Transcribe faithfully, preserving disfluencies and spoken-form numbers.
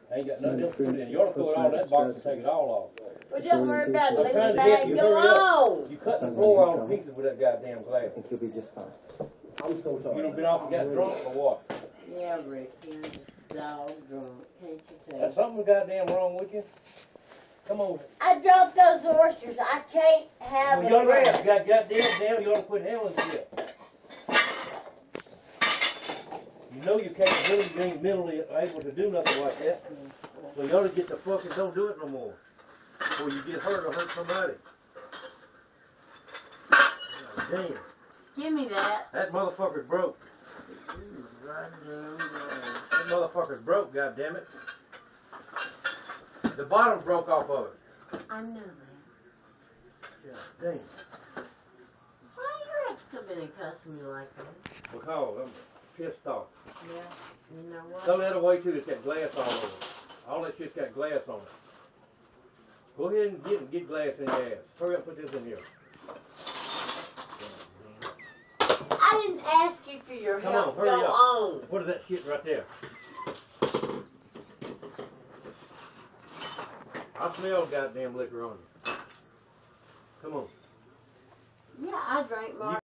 Ain't got nothing else to put in. You ought to throw it all in that box and take it all off. Well, don't worry about it. I'm Let trying the to help bag you. go Hurry on. up. You cut the floor all to pieces with that goddamn glass. I think you'll be just fine. I'm so sorry. You done been off and got drunk or what? Yeah, Rick, you're just dog drunk. Can't you tell? There's something goddamn wrong with you. Come on. I dropped those oysters. I can't have Well, them. you ought to have got goddamn down. You ought to quit handling shit. You know your capability, you ain't mentally able to do nothing like that. So you ought to get the fucking, don't do it no more. Before you get hurt or hurt somebody. God damn. Give me that. That motherfucker's broke. That motherfucker's broke, goddammit. The bottom broke off of it. I know that. God damn. Why your ex come in and cuss me like that? Because I'm pissed off. Yeah, you know what? Throw that away too, it's got glass all over it. All that shit's got glass on it. Go ahead and get get glass in your ass. Hurry up and put this in here. I didn't ask you for your Come help. on, hurry Go up. on. What is that shit right there? I smell goddamn liquor on you. Come on. Yeah, I drank more.